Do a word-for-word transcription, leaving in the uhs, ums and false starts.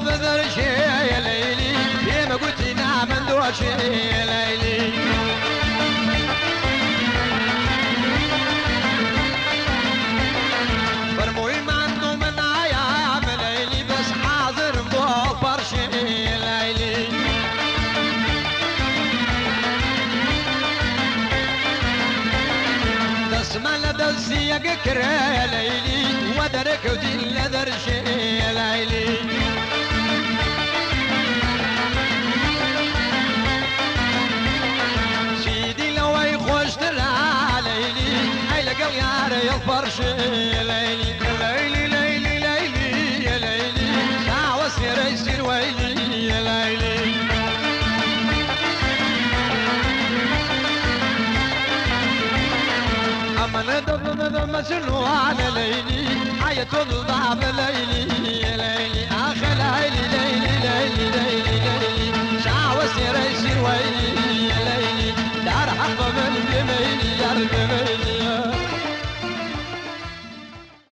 بذرش يا ليلي فيما قلت نعم ندوش يا ليلي برموي ما عنده من عيام ليلي بس حاضر فوق برش يا ليلي تسمع لدسي يا كرا يا ليلي ودرك ودين لدرش يا ليلي سيدي لو يخوش ترى ليلي هاي لقوا يا ريال فرش يا ليلي ليلي ليلي ليلي يا ليلي ساعة وسير يصير ويلي يا ليلي أما ندب ندب مسنو على ليلي حياة الضعف ليلي يا ليلي آخ ليلي ليلي ليلي ليلي ليلي ساعة وسير يصير ويلي يا ليلي دار حق من بميلي يا رب